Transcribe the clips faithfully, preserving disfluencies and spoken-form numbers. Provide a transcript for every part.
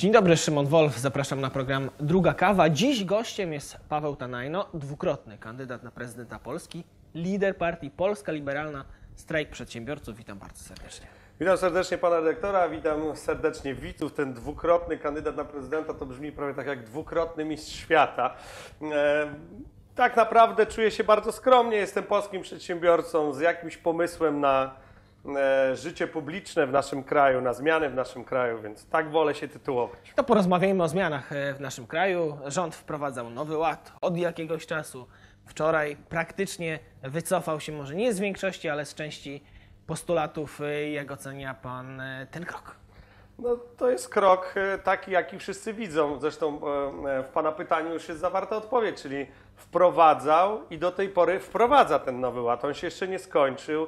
Dzień dobry, Szymon Wolf, zapraszam na program Druga Kawa. Dziś gościem jest Paweł Tanajno, dwukrotny kandydat na prezydenta Polski, lider partii Polska Liberalna, Strajk Przedsiębiorców. Witam bardzo serdecznie. Witam serdecznie pana redaktora, witam serdecznie widzów. Ten dwukrotny kandydat na prezydenta to brzmi prawie tak jak dwukrotny mistrz świata. E, tak naprawdę czuję się bardzo skromnie, jestem polskim przedsiębiorcą z jakimś pomysłem na e, życie publiczne w naszym kraju, na zmiany w naszym kraju, więc tak wolę się tytułować. To porozmawiajmy o zmianach w naszym kraju. Rząd wprowadzał nowy ład od jakiegoś czasu. Wczoraj praktycznie wycofał się, może nie z większości, ale z części postulatów. Jak ocenia pan ten krok? No, to jest krok taki, jaki wszyscy widzą. Zresztą w pana pytaniu już jest zawarta odpowiedź, czyli wprowadzał i do tej pory wprowadza ten nowy ład. On się jeszcze nie skończył.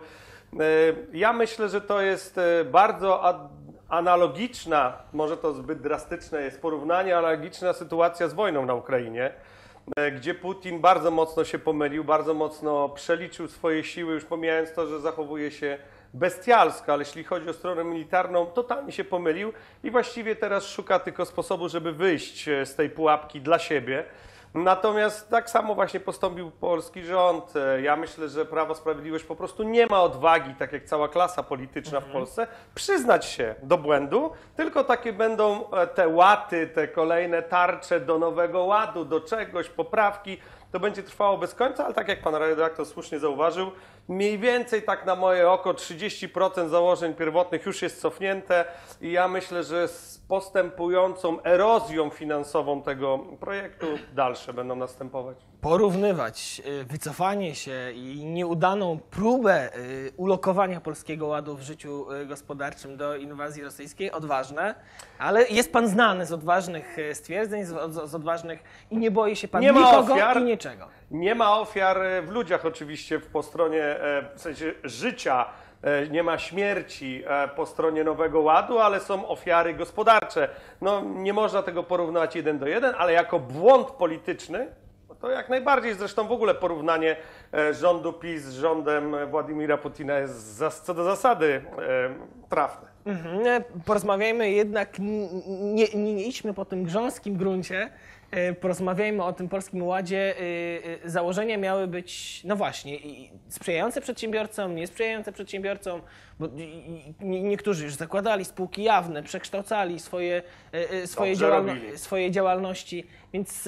Ja myślę, że to jest bardzo analogiczna, może to zbyt drastyczne jest porównanie, analogiczna sytuacja z wojną na Ukrainie, gdzie Putin bardzo mocno się pomylił, bardzo mocno przeliczył swoje siły, już pomijając to, że zachowuje się bestialsko, ale jeśli chodzi o stronę militarną, totalnie się pomylił i właściwie teraz szuka tylko sposobu, żeby wyjść z tej pułapki dla siebie. Natomiast tak samo właśnie postąpił polski rząd. Ja myślę, że Prawo i Sprawiedliwość po prostu nie ma odwagi, tak jak cała klasa polityczna w Polsce, przyznać się do błędu, tylko takie będą te łaty, te kolejne tarcze do nowego ładu, do czegoś, poprawki. To będzie trwało bez końca, ale tak jak pan redaktor słusznie zauważył, mniej więcej tak na moje oko trzydzieści procent założeń pierwotnych już jest cofnięte i ja myślę, że z postępującą erozją finansową tego projektu dalsze będą następować. Porównywać wycofanie się i nieudaną próbę ulokowania Polskiego Ładu w życiu gospodarczym do inwazji rosyjskiej, odważne, ale jest pan znany z odważnych stwierdzeń, z, z odważnych i nie boi się pan nie nikogo ofiar, i niczego. Nie ma ofiar w ludziach oczywiście po stronie, w sensie życia, nie ma śmierci po stronie Nowego Ładu, ale są ofiary gospodarcze. No, nie można tego porównywać jeden do jeden, ale jako błąd polityczny, to jak najbardziej. Zresztą w ogóle porównanie rządu PiS z rządem Władimira Putina jest co do zasady trafne. Mhm. Porozmawiajmy jednak, nie, nie, nie idźmy po tym grząskim gruncie, porozmawiajmy o tym Polskim Ładzie. Założenia miały być, no właśnie, sprzyjające przedsiębiorcom, niesprzyjające przedsiębiorcom, bo niektórzy już zakładali spółki jawne, przekształcali swoje, swoje, działalno swoje działalności, więc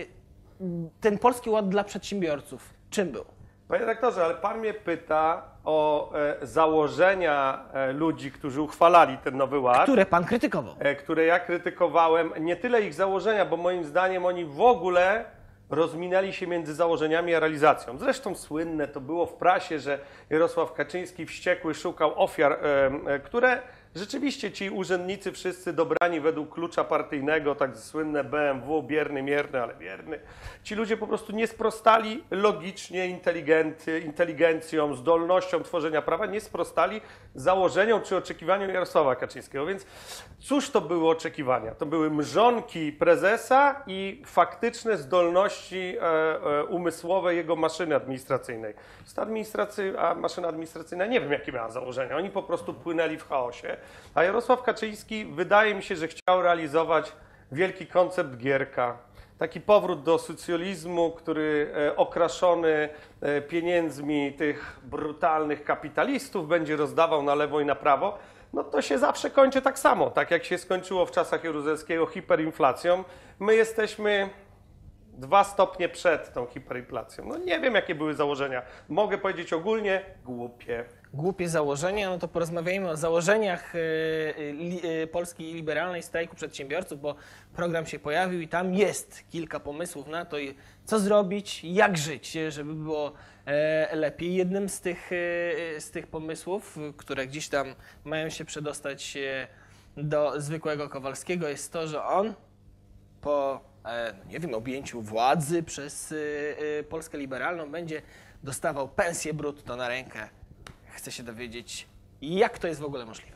ten Polski Ład dla przedsiębiorców czym był? Panie redaktorze, ale pan mnie pyta o e, założenia e, ludzi, którzy uchwalali ten nowy ład. Które pan krytykował. E, które ja krytykowałem. Nie tyle ich założenia, bo moim zdaniem oni w ogóle rozminęli się między założeniami a realizacją. Zresztą słynne to było w prasie, że Jarosław Kaczyński wściekły szukał ofiar, e, e, które rzeczywiście ci urzędnicy wszyscy dobrani według klucza partyjnego, tak słynne B M W, bierny, mierny, ale wierny. Ci ludzie po prostu nie sprostali logicznie inteligencją, zdolnością tworzenia prawa, nie sprostali założeniom czy oczekiwaniom Jarosława Kaczyńskiego. Więc cóż to były oczekiwania? To były mrzonki prezesa i faktyczne zdolności e, e, umysłowe jego maszyny administracyjnej. Ta administracy, a maszyna administracyjna nie wiem, jakie miała założenia. Oni po prostu płynęli w chaosie. A Jarosław Kaczyński wydaje mi się, że chciał realizować wielki koncept Gierka. Taki powrót do socjalizmu, który okraszony pieniędzmi tych brutalnych kapitalistów będzie rozdawał na lewo i na prawo. No to się zawsze kończy tak samo, tak jak się skończyło w czasach Jaruzelskiego hiperinflacją. My jesteśmy dwa stopnie przed tą hiperinflacją. No nie wiem, jakie były założenia. Mogę powiedzieć ogólnie, głupie. Głupie założenia, no to porozmawiajmy o założeniach li, Polskiej Liberalnej Strajku Przedsiębiorców, bo program się pojawił i tam jest kilka pomysłów na to, co zrobić, jak żyć, żeby było lepiej. Jednym z tych, z tych pomysłów, które gdzieś tam mają się przedostać do zwykłego Kowalskiego, jest to, że on po nie wiem, objęciu władzy przez Polskę Liberalną będzie dostawał pensję brutto na rękę. Chcę się dowiedzieć, jak to jest w ogóle możliwe.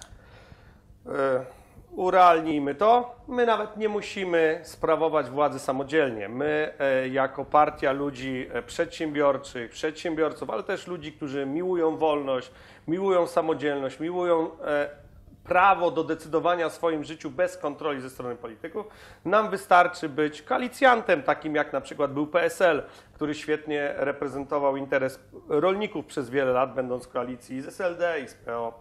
Urealnijmy to. My nawet nie musimy sprawować władzy samodzielnie. My jako partia ludzi przedsiębiorczych, przedsiębiorców, ale też ludzi, którzy miłują wolność, miłują samodzielność, miłują prawo do decydowania o swoim życiu bez kontroli ze strony polityków. Nam wystarczy być koalicjantem, takim jak na przykład był P S L, który świetnie reprezentował interes rolników przez wiele lat, będąc w koalicji z S L D i z P O.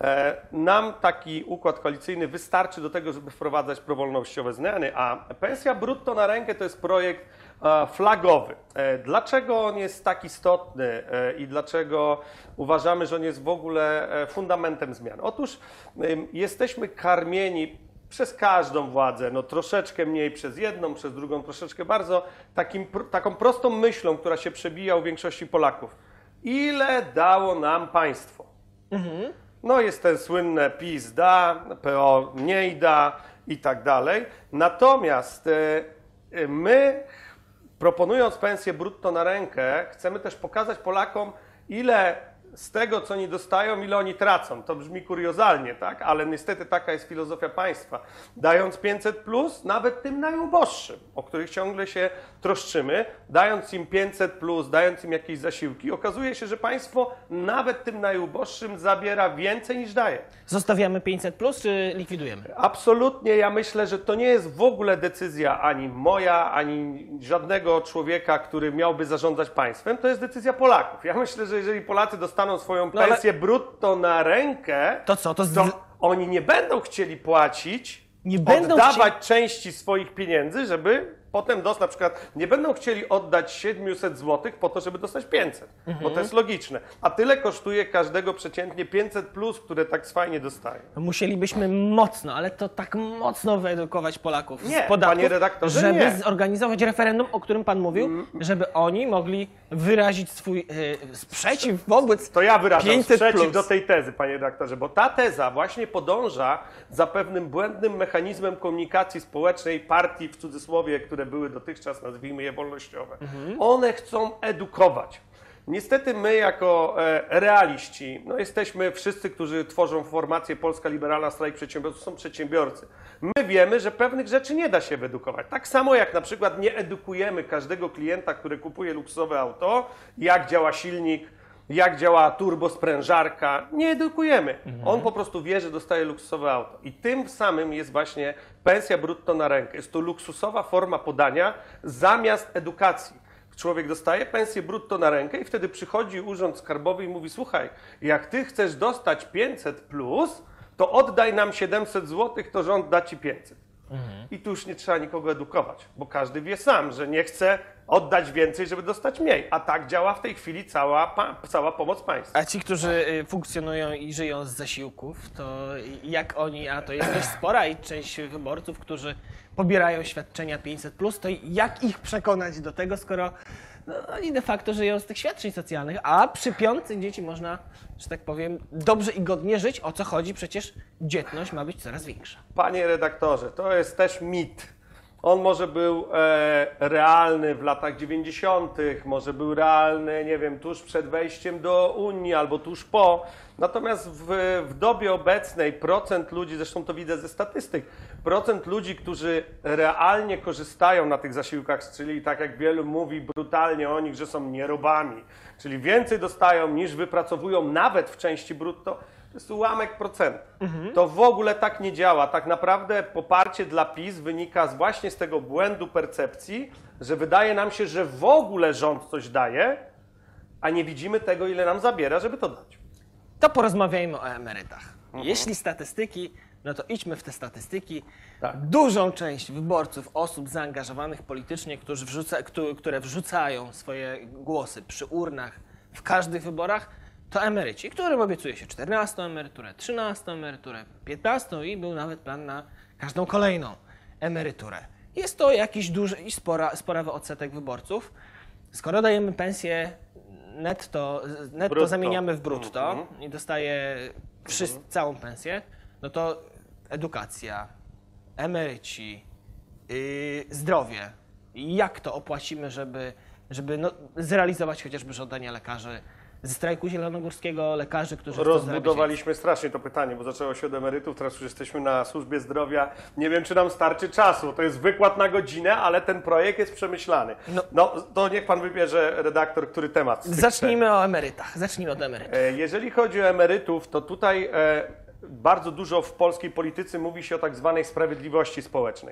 Nam taki układ koalicyjny wystarczy do tego, żeby wprowadzać prowolnościowe zmiany, a pensja brutto na rękę to jest projekt flagowy. Dlaczego on jest tak istotny i dlaczego uważamy, że on jest w ogóle fundamentem zmian? Otóż jesteśmy karmieni przez każdą władzę, no troszeczkę mniej przez jedną, przez drugą troszeczkę bardzo, takim, taką prostą myślą, która się przebija u większości Polaków. Ile dało nam państwo? Mhm. No jest ten słynne PiS da, P O mniej da i tak dalej. Natomiast my, proponując pensję brutto na rękę, chcemy też pokazać Polakom, ile z tego, co oni dostają, ile oni tracą. To brzmi kuriozalnie, tak? Ale niestety taka jest filozofia państwa. Dając pięćset plus, nawet tym najuboższym, o których ciągle się troszczymy, dając im pięćset plus, dając im jakieś zasiłki, okazuje się, że państwo nawet tym najuboższym zabiera więcej niż daje. Zostawiamy pięćset plus, czy likwidujemy? Absolutnie, ja myślę, że to nie jest w ogóle decyzja ani moja, ani żadnego człowieka, który miałby zarządzać państwem. To jest decyzja Polaków. Ja myślę, że jeżeli Polacy dostaną swoją No ale- pensję brutto na rękę, To co? To z... to oni nie będą chcieli płacić, Nie będą oddawać części swoich pieniędzy, żeby potem dostać, na przykład nie będą chcieli oddać siedemset złotych po to, żeby dostać pięćset, Mhm. bo to jest logiczne. A tyle kosztuje każdego przeciętnie pięćset plus, które tak fajnie dostaje. Musielibyśmy mocno, ale to tak mocno wyedukować Polaków Nie, z podatków, panie redaktorze, żeby nie. zorganizować referendum, o którym pan mówił, żeby oni mogli wyrazić swój e, sprzeciw wobec To ja wyrażam pięćset sprzeciw plus. do tej tezy, panie redaktorze, bo ta teza właśnie podąża za pewnym błędnym mechanizmem komunikacji społecznej partii, w cudzysłowie, które były dotychczas, nazwijmy je wolnościowe. Mhm. One chcą edukować. Niestety my jako e, realiści, no jesteśmy wszyscy, którzy tworzą formację Polska Liberalna Strajk Przedsiębiorców, są przedsiębiorcy. My wiemy, że pewnych rzeczy nie da się wyedukować. Tak samo jak na przykład nie edukujemy każdego klienta, który kupuje luksusowe auto, jak działa silnik, jak działa turbosprężarka. Nie edukujemy. On po prostu wie, że dostaje luksusowe auto. I tym samym jest właśnie pensja brutto na rękę. Jest to luksusowa forma podania zamiast edukacji. Człowiek dostaje pensję brutto na rękę i wtedy przychodzi urząd skarbowy i mówi: słuchaj, jak ty chcesz dostać pięćset plus, to oddaj nam siedemset złotych, to rząd da ci pięćset. Mhm. I tu już nie trzeba nikogo edukować, bo każdy wie sam, że nie chce oddać więcej, żeby dostać mniej. A tak działa w tej chwili cała, pa, cała pomoc państwa. A ci, którzy y, funkcjonują i żyją z zasiłków, to jak oni, a to jest dość spora i część wyborców, którzy pobierają świadczenia pięćset plus, to jak ich przekonać do tego, skoro no, oni de facto żyją z tych świadczeń socjalnych, a przy piątce dzieci można, że tak powiem, dobrze i godnie żyć. O co chodzi? Przecież dzietność ma być coraz większa. Panie redaktorze, to jest też mit. On może był e, realny w latach dziewięćdziesiątych, może był realny, nie wiem, tuż przed wejściem do Unii albo tuż po. Natomiast w, w dobie obecnej procent ludzi, zresztą to widzę ze statystyk, procent ludzi, którzy realnie korzystają na tych zasiłkach, czyli tak jak wielu mówi brutalnie o nich, że są nierobami, czyli więcej dostają niż wypracowują nawet w części brutto, to jest ułamek procenta. Mhm. To w ogóle tak nie działa. Tak naprawdę poparcie dla PiS wynika z właśnie z tego błędu percepcji, że wydaje nam się, że w ogóle rząd coś daje, a nie widzimy tego, ile nam zabiera, żeby to dać. To porozmawiajmy o emerytach. Mhm. Jeśli statystyki, no to idźmy w te statystyki. Tak. Dużą część wyborców, osób zaangażowanych politycznie, którzy wrzuca, które wrzucają swoje głosy przy urnach w każdych wyborach, to emeryci, którym obiecuje się czternastą emeryturę, trzynastą emeryturę, piętnastą i był nawet plan na każdą kolejną emeryturę. Jest to jakiś duży i spora, sporawy odsetek wyborców. Skoro dajemy pensję netto, netto Brutto. zamieniamy w brutto Mhm. i dostaje wszyscy, całą pensję, no to edukacja, emeryci, yy, zdrowie. Jak to opłacimy, żeby, żeby no, zrealizować chociażby żądania lekarzy ze strajku zielonogórskiego, lekarzy, którzy chcą zarabiać Rozbudowaliśmy strasznie to pytanie, bo zaczęło się od emerytów, teraz już jesteśmy na służbie zdrowia. Nie wiem, czy nam starczy czasu. To jest wykład na godzinę, ale ten projekt jest przemyślany. No, No. to niech pan wybierze, redaktor, który temat. z tych Zacznijmy o emerytach. Zacznijmy od emerytów. E, Jeżeli chodzi o emerytów, to tutaj e, bardzo dużo w polskiej polityce mówi się o tak zwanej sprawiedliwości społecznej.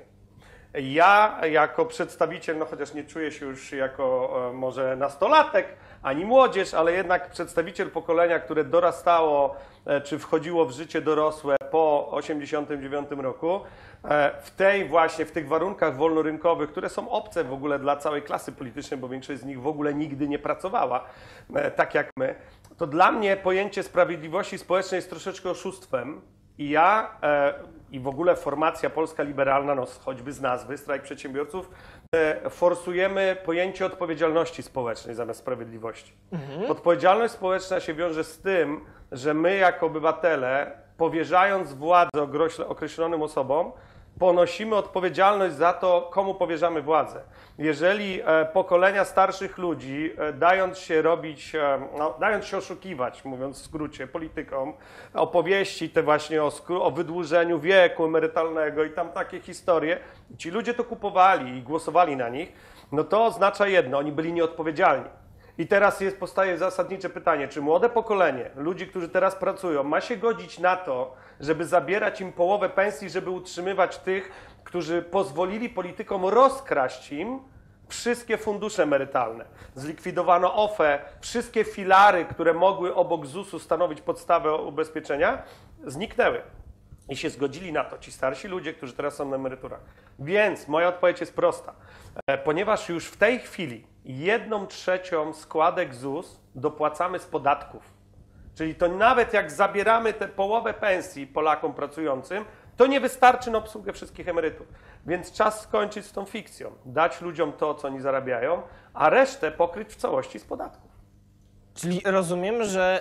Ja jako przedstawiciel, no chociaż nie czuję się już jako e, może nastolatek, ani młodzież, ale jednak przedstawiciel pokolenia, które dorastało, e, czy wchodziło w życie dorosłe po osiemdziesiątym dziewiątym roku, e, w tej właśnie, w tych warunkach wolnorynkowych, które są obce w ogóle dla całej klasy politycznej, bo większość z nich w ogóle nigdy nie pracowała, e, tak jak my, to dla mnie pojęcie sprawiedliwości społecznej jest troszeczkę oszustwem. I ja e, i w ogóle formacja polska liberalna, no choćby z nazwy, Strajk Przedsiębiorców, e, forsujemy pojęcie odpowiedzialności społecznej zamiast sprawiedliwości. Mhm. Odpowiedzialność społeczna się wiąże z tym, że my jako obywatele, powierzając władzę określonym osobom, ponosimy odpowiedzialność za to, komu powierzamy władzę. Jeżeli e, pokolenia starszych ludzi, e, dając się robić, e, no, dając się oszukiwać, mówiąc w skrócie, politykom, opowieści te właśnie o, o wydłużeniu wieku emerytalnego i tam takie historie, ci ludzie to kupowali i głosowali na nich, no to oznacza jedno, oni byli nieodpowiedzialni. I teraz jest, powstaje zasadnicze pytanie, czy młode pokolenie, ludzi, którzy teraz pracują, ma się godzić na to, żeby zabierać im połowę pensji, żeby utrzymywać tych, którzy pozwolili politykom rozkraść im wszystkie fundusze emerytalne. Zlikwidowano O F E, wszystkie filary, które mogły obok zusu stanowić podstawę ubezpieczenia, zniknęły. I się zgodzili na to ci starsi ludzie, którzy teraz są na emeryturach. Więc moja odpowiedź jest prosta. E, ponieważ już w tej chwili jedną trzecią składek ZUS dopłacamy z podatków. Czyli to nawet jak zabieramy tę połowę pensji Polakom pracującym, to nie wystarczy na obsługę wszystkich emerytur. Więc czas skończyć z tą fikcją. Dać ludziom to, co oni zarabiają, a resztę pokryć w całości z podatków. Czyli rozumiem, że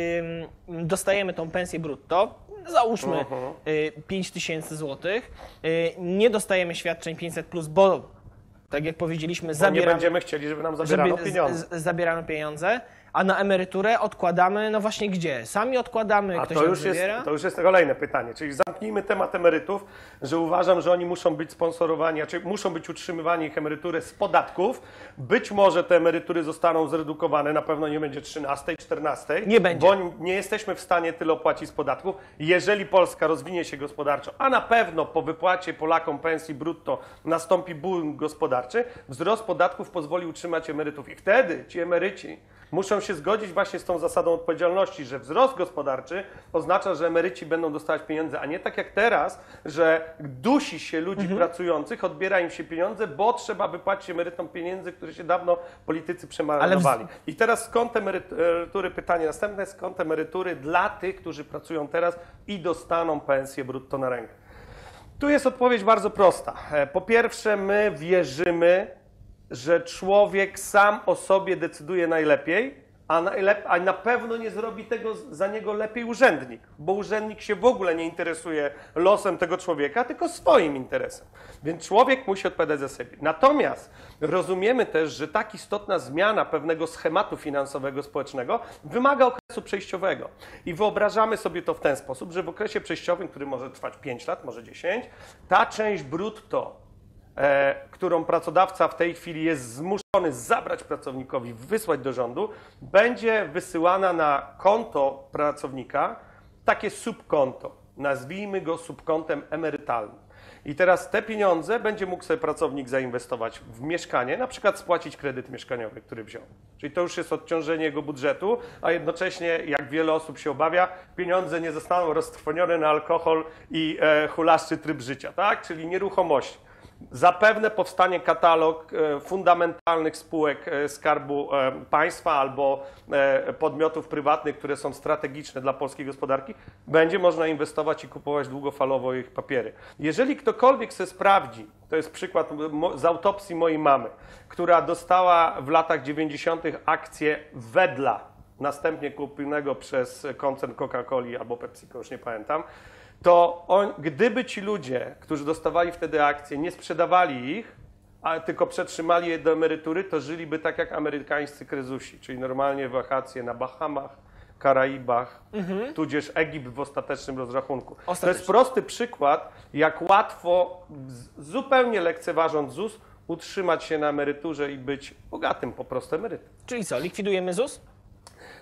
yy, dostajemy tą pensję brutto, załóżmy Uh-huh. yy, pięć tysięcy złotych, yy, nie dostajemy świadczeń pięćset plus, bo tak jak powiedzieliśmy, Bo zabieramy, nie będziemy chcieli, żeby nam zabierano żeby pieniądze. Z, z, zabierano pieniądze, a na emeryturę odkładamy, no właśnie gdzie? Sami odkładamy, A ktoś to nam już, zabiera? jest, to już jest kolejne pytanie. Czyli zamknijmy temat emerytów, że uważam, że oni muszą być sponsorowani, czy muszą być utrzymywani ich emerytury z podatków. Być może te emerytury zostaną zredukowane, na pewno nie będzie trzynastej, czternastej. Nie będzie. Bo nie jesteśmy w stanie tyle opłacić z podatków. Jeżeli Polska rozwinie się gospodarczo, a na pewno po wypłacie Polakom pensji brutto nastąpi boom gospodarczy, wzrost podatków pozwoli utrzymać emerytów. I wtedy ci emeryci muszą się zgodzić właśnie z tą zasadą odpowiedzialności, że wzrost gospodarczy oznacza, że emeryci będą dostawać pieniądze, a nie tak jak teraz, że dusi się ludzi mhm. pracujących, odbiera im się pieniądze, bo trzeba wypłacić emerytom pieniędzy, które się dawno politycy przemarnowali. W... I teraz skąd emerytury, pytanie następne, skąd emerytury dla tych, którzy pracują teraz i dostaną pensję brutto na rękę? Tu jest odpowiedź bardzo prosta. Po pierwsze, my wierzymy, że człowiek sam o sobie decyduje najlepiej, a, najlep- a na pewno nie zrobi tego za niego lepiej urzędnik, bo urzędnik się w ogóle nie interesuje losem tego człowieka, tylko swoim interesem. Więc człowiek musi odpowiadać za siebie. Natomiast rozumiemy też, że tak istotna zmiana pewnego schematu finansowego, społecznego wymaga okresu przejściowego. I wyobrażamy sobie to w ten sposób, że w okresie przejściowym, który może trwać pięć lat, może dziesięć, ta część brutto, E, którą pracodawca w tej chwili jest zmuszony zabrać pracownikowi, wysłać do rządu, będzie wysyłana na konto pracownika, takie subkonto. Nazwijmy go subkontem emerytalnym. I teraz te pieniądze będzie mógł sobie pracownik zainwestować w mieszkanie, na przykład spłacić kredyt mieszkaniowy, który wziął. Czyli to już jest odciążenie jego budżetu, a jednocześnie, jak wiele osób się obawia, pieniądze nie zostaną roztrwonione na alkohol i e, hulaszczy tryb życia, tak? Czyli nieruchomości. Zapewne powstanie katalog e, fundamentalnych spółek e, Skarbu e, Państwa albo e, podmiotów prywatnych, które są strategiczne dla polskiej gospodarki. Będzie można inwestować i kupować długofalowo ich papiery. Jeżeli ktokolwiek se sprawdzi, to jest przykład z autopsji mojej mamy, która dostała w latach dziewięćdziesiątych akcję Wedla, następnie kupionego przez koncern Coca-Coli albo PepsiCo, już nie pamiętam, to on, gdyby ci ludzie, którzy dostawali wtedy akcje, nie sprzedawali ich, a tylko przetrzymali je do emerytury, to żyliby tak jak amerykańscy krezusi, czyli normalnie wakacje na Bahamach, Karaibach, mhm. tudzież Egipt w ostatecznym rozrachunku. Ostatecznie. To jest prosty przykład, jak łatwo, zupełnie lekceważąc ZUS, utrzymać się na emeryturze i być bogatym po prostu emerytem. Czyli co, likwidujemy ZUS?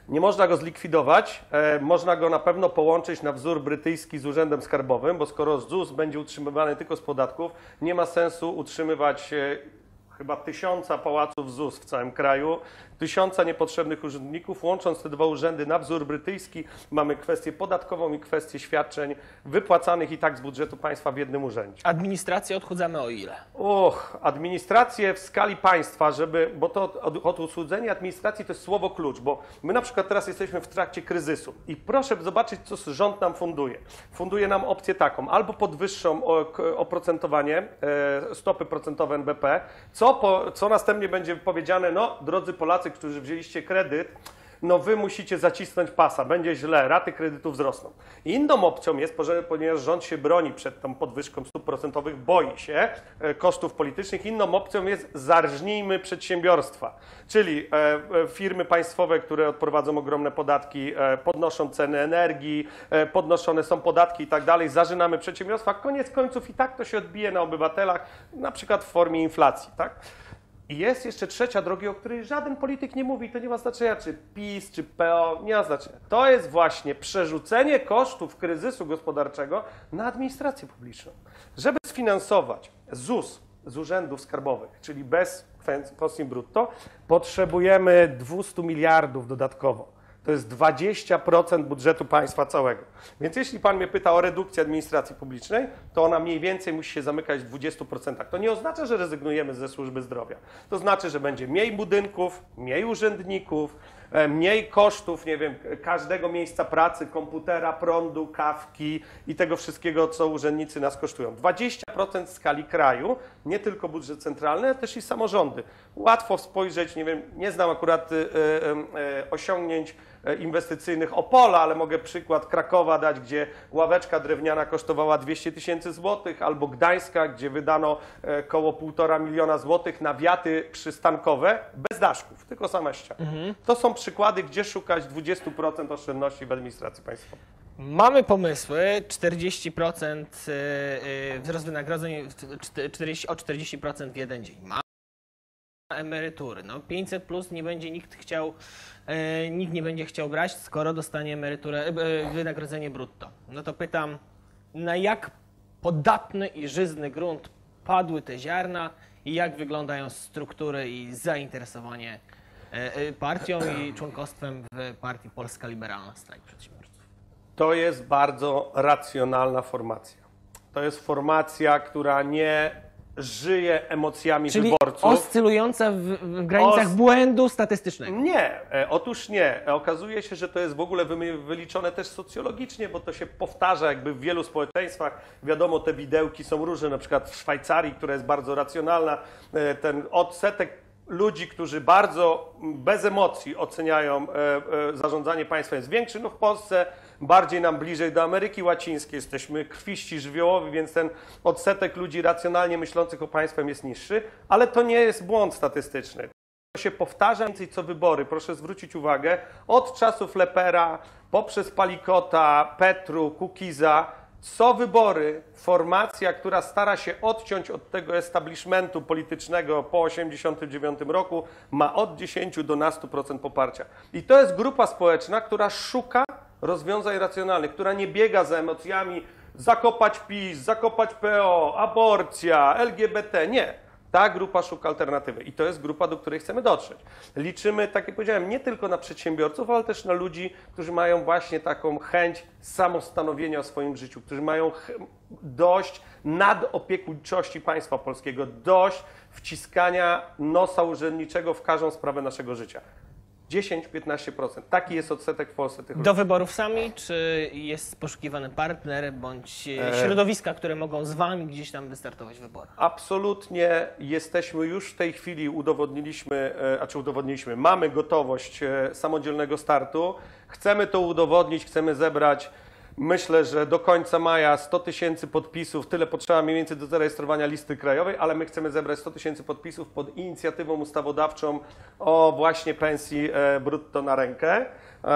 Nie można go zlikwidować, e, można go na pewno połączyć na wzór brytyjski z Urzędem Skarbowym, bo skoro ZUS będzie utrzymywany tylko z podatków, nie ma sensu utrzymywać e, chyba tysiąca pałaców ZUS w całym kraju, tysiąca niepotrzebnych urzędników. Łącząc te dwa urzędy na wzór brytyjski, mamy kwestię podatkową i kwestię świadczeń wypłacanych i tak z budżetu państwa w jednym urzędzie. Administrację odchudzamy o ile? Och, administrację w skali państwa, żeby, bo to od, od usłudzenia administracji to jest słowo klucz, bo my na przykład teraz jesteśmy w trakcie kryzysu i proszę zobaczyć, co rząd nam funduje. Funduje nam opcję taką, albo podwyższą oprocentowanie, e, stopy procentowe N B P, co, po, co następnie będzie powiedziane, no drodzy Polacy, którzy wzięliście kredyt, no wy musicie zacisnąć pasa, będzie źle, raty kredytów wzrosną. I inną opcją jest, ponieważ rząd się broni przed tą podwyżką stóp procentowych, boi się e, kosztów politycznych, inną opcją jest zarżnijmy przedsiębiorstwa, czyli e, firmy państwowe, które odprowadzą ogromne podatki, e, podnoszą ceny energii, e, podnoszone są podatki i tak dalej, zarzynamy przedsiębiorstwa, koniec końców i tak to się odbije na obywatelach, na przykład w formie inflacji, tak? I jest jeszcze trzecia droga, o której żaden polityk nie mówi, to nie ma znaczenia, czy PiS, czy P O, nie ma znaczenia. To jest właśnie przerzucenie kosztów kryzysu gospodarczego na administrację publiczną. Żeby sfinansować ZUS z urzędów skarbowych, czyli bez kwestii brutto, potrzebujemy dwieście miliardów dodatkowo. To jest dwadzieścia procent budżetu państwa całego. Więc jeśli pan mnie pyta o redukcję administracji publicznej, to ona mniej więcej musi się zamykać w dwudziestu procentach. To nie oznacza, że rezygnujemy ze służby zdrowia. To znaczy, że będzie mniej budynków, mniej urzędników, mniej kosztów, nie wiem, każdego miejsca pracy, komputera, prądu, kawki i tego wszystkiego, co urzędnicy nas kosztują. dwadzieścia procent w skali kraju, nie tylko budżet centralny, ale też i samorządy. Łatwo spojrzeć, nie wiem, nie znam akurat y, y, y, osiągnięć inwestycyjnych Opola, ale mogę przykład Krakowa dać, gdzie ławeczka drewniana kosztowała dwieście tysięcy złotych, albo Gdańska, gdzie wydano około półtora miliona złotych na wiaty przystankowe bez daszków, tylko same ściany. Mhm. To są przykłady, gdzie szukać dwudziestu procent oszczędności w administracji państwowej. Mamy pomysły, czterdzieści procent wzrost wynagrodzeń czterdzieści, o czterdzieści procent w jeden dzień. Mamy emerytury. No pięćset plus nie będzie nikt chciał, e, nikt nie będzie chciał brać, skoro dostanie emeryturę, e, wynagrodzenie brutto. No to pytam, na jak podatny i żyzny grunt padły te ziarna i jak wyglądają struktury i zainteresowanie e, e, partią i członkostwem w partii Polska Liberalna Strajk Przedsiębiorców? To jest bardzo racjonalna formacja. To jest formacja, która nie żyje emocjami Czyli wyborców. oscylująca w, w granicach Os... błędu statystycznego. Nie, e, otóż nie. E, okazuje się, że to jest w ogóle wy, wyliczone też socjologicznie, bo to się powtarza jakby w wielu społeczeństwach. Wiadomo, te widełki są różne, na przykład w Szwajcarii, która jest bardzo racjonalna, e, ten odsetek ludzi, którzy bardzo bez emocji oceniają e, e, zarządzanie państwem jest większy. No w Polsce bardziej nam bliżej do Ameryki Łacińskiej, jesteśmy krwiści, żywiołowi, więc ten odsetek ludzi racjonalnie myślących o państwem jest niższy, ale to nie jest błąd statystyczny. To się powtarza więcej co wybory, proszę zwrócić uwagę, od czasów Lepera, poprzez Palikota, Petru, Kukiza, co wybory, formacja, która stara się odciąć od tego establishmentu politycznego po osiemdziesiątym dziewiątym roku, ma od dziesięciu do nastu procent poparcia. I to jest grupa społeczna, która szuka rozwiązań racjonalnych, która nie biega za emocjami zakopać PiS, zakopać P O, aborcja, L G B T. Nie. Ta grupa szuka alternatywy i to jest grupa, do której chcemy dotrzeć. Liczymy, tak jak powiedziałem, nie tylko na przedsiębiorców, ale też na ludzi, którzy mają właśnie taką chęć samostanowienia o swoim życiu, którzy mają dość nadopiekuńczości państwa polskiego, dość wciskania nosa urzędniczego w każdą sprawę naszego życia. dziesięć do piętnastu procent. Taki jest odsetek w Polsce tych ludzi. Do wyborów sami, czy jest poszukiwany partner, bądź środowiska, które mogą z wami gdzieś tam wystartować w wyborach? Absolutnie jesteśmy już w tej chwili, udowodniliśmy, a czy udowodniliśmy, mamy gotowość samodzielnego startu. Chcemy to udowodnić, chcemy zebrać, myślę, że do końca maja sto tysięcy podpisów, tyle potrzeba mniej więcej do zarejestrowania listy krajowej, ale my chcemy zebrać sto tysięcy podpisów pod inicjatywą ustawodawczą o właśnie pensji brutto na rękę.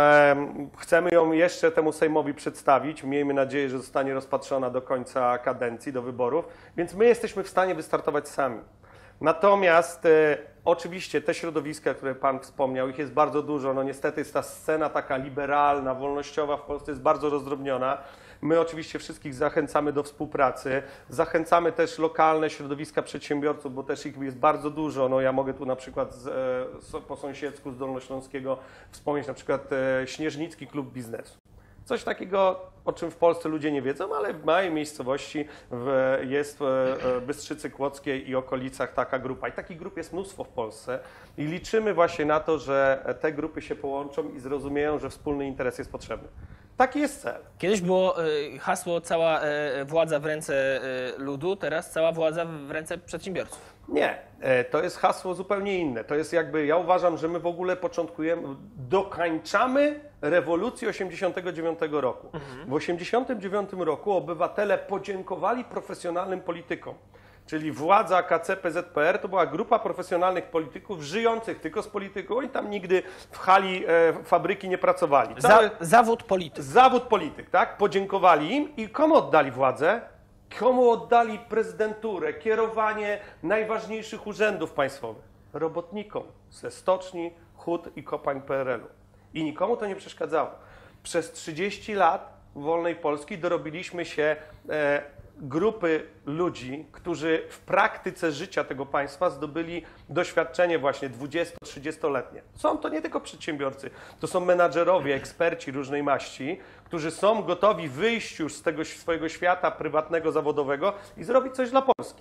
Chcemy ją jeszcze temu Sejmowi przedstawić. Miejmy nadzieję, że zostanie rozpatrzona do końca kadencji, do wyborów, więc my jesteśmy w stanie wystartować sami. Natomiast oczywiście te środowiska, które Pan wspomniał, ich jest bardzo dużo. No niestety jest ta scena taka liberalna, wolnościowa w Polsce jest bardzo rozdrobniona. My oczywiście wszystkich zachęcamy do współpracy. Zachęcamy też lokalne środowiska przedsiębiorców, bo też ich jest bardzo dużo. No ja mogę tu na przykład z, z, po sąsiedzku z Dolnośląskiego wspomnieć na przykład e, Śnieżnicki Klub Biznesu. Coś takiego, o czym w Polsce ludzie nie wiedzą, ale w małej miejscowości w, jest w Bystrzycy Kłodzkiej i okolicach taka grupa. I takich grup jest mnóstwo w Polsce i liczymy właśnie na to, że te grupy się połączą i zrozumieją, że wspólny interes jest potrzebny. Taki jest cel. Kiedyś było y, hasło cała y, władza w ręce y, ludu, teraz cała władza w ręce przedsiębiorców. Nie, e, to jest hasło zupełnie inne. To jest jakby, ja uważam, że my w ogóle początkujemy, dokańczamy rewolucję osiemdziesiątego dziewiątego roku. Mhm. W osiemdziesiątym dziewiątym roku obywatele podziękowali profesjonalnym politykom. Czyli władza K C P Z P R to była grupa profesjonalnych polityków żyjących tylko z polityką. Oni tam nigdy w hali e, fabryki nie pracowali. Za, zawód polityk. Zawód polityk, tak? Podziękowali im i komu oddali władzę? Komu oddali prezydenturę, kierowanie najważniejszych urzędów państwowych? Robotnikom ze stoczni, hut i kopalń P R L u. I nikomu to nie przeszkadzało. Przez trzydzieści lat wolnej Polski dorobiliśmy się e, grupy ludzi, którzy w praktyce życia tego państwa zdobyli doświadczenie właśnie dwudziesto-trzydziestoletnie. Są to nie tylko przedsiębiorcy, to są menadżerowie, eksperci różnej maści, którzy są gotowi wyjść już z tego swojego świata prywatnego, zawodowego i zrobić coś dla Polski.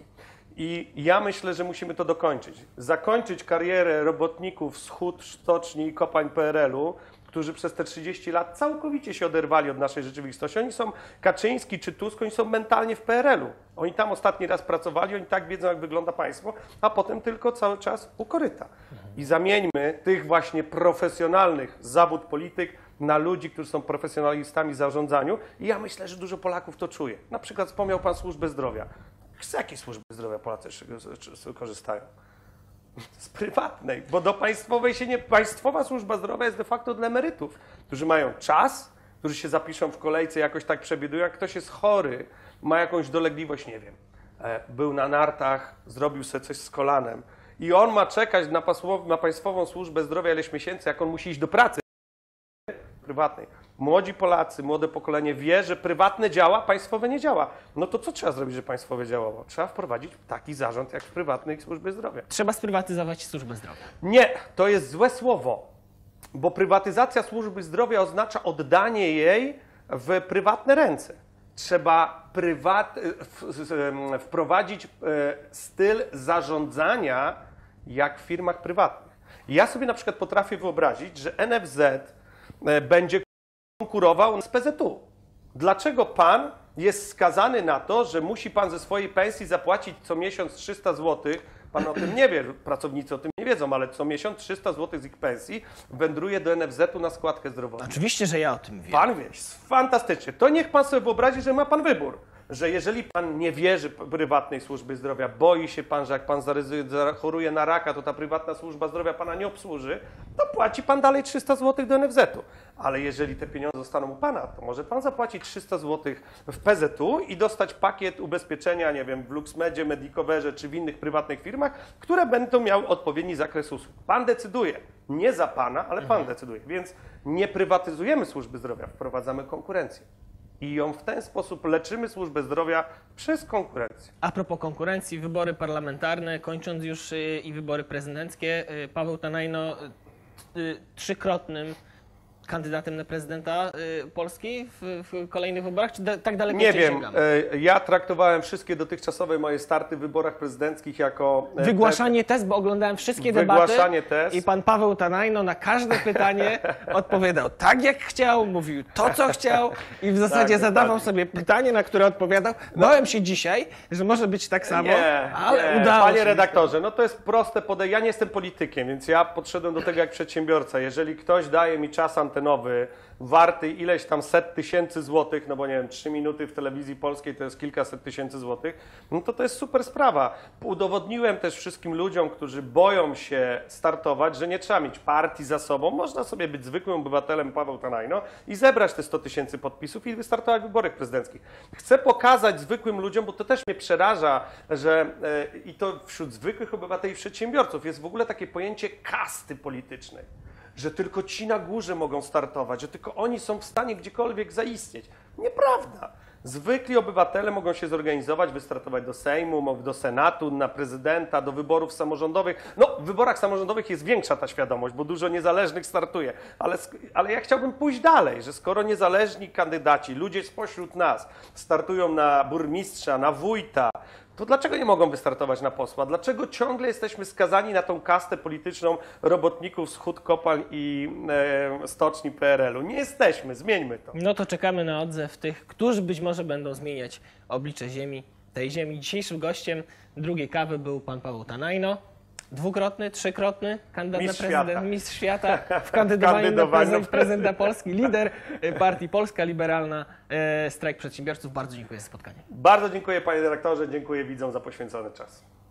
I ja myślę, że musimy to dokończyć. Zakończyć karierę robotników z hut, stoczni i kopalń P R L u, którzy przez te trzydzieści lat całkowicie się oderwali od naszej rzeczywistości. Oni są, Kaczyński czy Tusk, oni są mentalnie w P R L u. Oni tam ostatni raz pracowali, oni tak wiedzą, jak wygląda państwo, a potem tylko cały czas u koryta. I zamieńmy tych właśnie profesjonalnych zawód polityk na ludzi, którzy są profesjonalistami w zarządzaniu. I ja myślę, że dużo Polaków to czuje. Na przykład wspomniał Pan służbę zdrowia. Z jakiej służby zdrowia Polacy korzystają? Z prywatnej, bo do państwowej się nie... Państwowa służba zdrowia jest de facto dla emerytów, którzy mają czas, którzy się zapiszą w kolejce, jakoś tak przebiedują. Jak ktoś jest chory, ma jakąś dolegliwość, nie wiem, był na nartach, zrobił sobie coś z kolanem i on ma czekać na, pasłow... na państwową służbę zdrowia ileś miesięcy, jak on musi iść do pracy prywatnej. Młodzi Polacy, młode pokolenie wie, że prywatne działa, państwowe nie działa. No to co trzeba zrobić, żeby państwowe działało? Trzeba wprowadzić taki zarząd jak w prywatnej służbie zdrowia. Trzeba sprywatyzować służbę zdrowia. Nie, to jest złe słowo, bo prywatyzacja służby zdrowia oznacza oddanie jej w prywatne ręce. Trzeba prywat... wprowadzić styl zarządzania jak w firmach prywatnych. Ja sobie na przykład potrafię wyobrazić, że N F Z będzie konkurował z P Z U. Dlaczego pan jest skazany na to, że musi pan ze swojej pensji zapłacić co miesiąc trzysta złotych? Pan o tym nie wie, pracownicy o tym nie wiedzą, ale co miesiąc trzysta złotych z ich pensji wędruje do N F Z u na składkę zdrowotną. Oczywiście, że ja o tym wiem. Pan wie, fantastycznie. To niech pan sobie wyobrazi, że ma pan wybór. Że jeżeli pan nie wierzy prywatnej służby zdrowia, boi się pan, że jak pan zachoruje na raka, to ta prywatna służba zdrowia pana nie obsłuży, to płaci pan dalej trzysta złotych do N F Z u. Ale jeżeli te pieniądze zostaną u pana, to może pan zapłacić trzysta złotych w P Z u i dostać pakiet ubezpieczenia, nie wiem, w LuxMedzie, Medicoverze czy w innych prywatnych firmach, które będą miały odpowiedni zakres usług. Pan decyduje. Nie za pana, ale pan decyduje. Więc nie prywatyzujemy służby zdrowia, wprowadzamy konkurencję. I ją w ten sposób leczymy służbę zdrowia przez konkurencję. A propos konkurencji, wybory parlamentarne, kończąc już y, i wybory prezydenckie, y, Paweł Tanajno y, y, trzykrotnym kandydatem na prezydenta y, Polski w, w kolejnych wyborach, czy da, tak daleko Nie jeszcze wiem, sięgamy? e, ja traktowałem wszystkie dotychczasowe moje starty w wyborach prezydenckich jako... e, Wygłaszanie tez, bo oglądałem wszystkie Wygłaszanie debaty tez. i pan Paweł Tanajno na każde pytanie odpowiadał tak jak chciał, mówił to co chciał i w zasadzie Tak, zadawał dokładnie. sobie pytanie, na które odpowiadał. Bałem się dzisiaj, że może być tak samo, Nie, ale nie. udało Panie się. redaktorze, no to jest proste podejście. Ja nie jestem politykiem, więc ja podszedłem do tego jak przedsiębiorca. Jeżeli ktoś daje mi czas antenowy, antenowy, warty ileś tam set tysięcy złotych, no bo nie wiem, trzy minuty w telewizji polskiej to jest kilkaset tysięcy złotych, no to to jest super sprawa. Udowodniłem też wszystkim ludziom, którzy boją się startować, że nie trzeba mieć partii za sobą, można sobie być zwykłym obywatelem Paweł Tanajno i zebrać te sto tysięcy podpisów i wystartować w wyborach prezydenckich. Chcę pokazać zwykłym ludziom, bo to też mnie przeraża, że e, i to wśród zwykłych obywateli i przedsiębiorców jest w ogóle takie pojęcie kasty politycznej, że tylko ci na górze mogą startować, że tylko oni są w stanie gdziekolwiek zaistnieć. Nieprawda. Zwykli obywatele mogą się zorganizować, wystartować do Sejmu, do Senatu, na prezydenta, do wyborów samorządowych. No, w wyborach samorządowych jest większa ta świadomość, bo dużo niezależnych startuje. Ale, ale ja chciałbym pójść dalej, że skoro niezależni kandydaci, ludzie spośród nas startują na burmistrza, na wójta, to dlaczego nie mogą wystartować na posła? Dlaczego ciągle jesteśmy skazani na tą kastę polityczną robotników z hut, kopalń i e, stoczni P R L u? Nie jesteśmy, zmieńmy to. No to czekamy na odzew tych, którzy być może będą zmieniać oblicze ziemi, tej ziemi. Dzisiejszym gościem drugiej kawy był pan Paweł Tanajno. Dwukrotny, trzykrotny kandydat Mistrz na prezydent, świata. mistrz świata w kandydowaniu na Kandydowaniu. prezydent, prezydenta Polski, lider partii Polska Liberalna, e, strajk przedsiębiorców. Bardzo dziękuję za spotkanie. Bardzo dziękuję panie dyrektorze, dziękuję widzom za poświęcony czas.